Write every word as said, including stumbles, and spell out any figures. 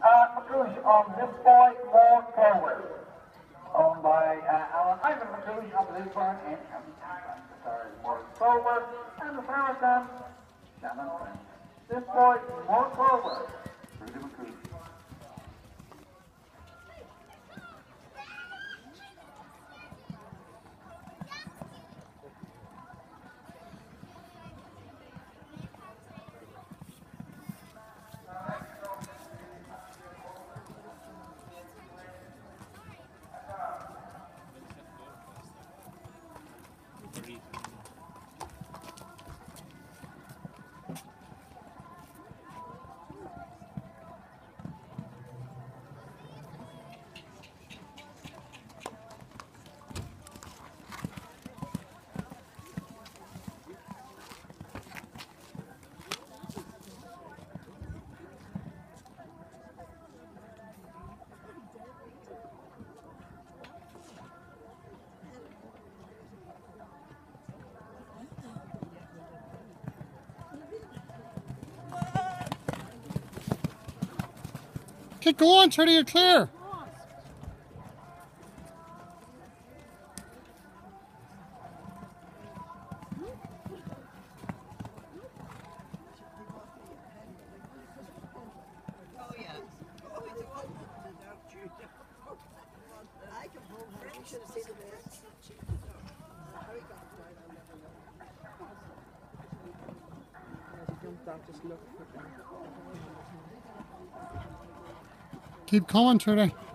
uh, McCouche on Lisboy, more Clover. Owned by uh, Alan Ivan McCouche of Lisboy and County Cavan. The stars more Clover and the Saracen, Shannon Prince. Lisboy, more Clover. Rudy McCouche. Keep going, Trudy, you're clear. Keep going, Trudy.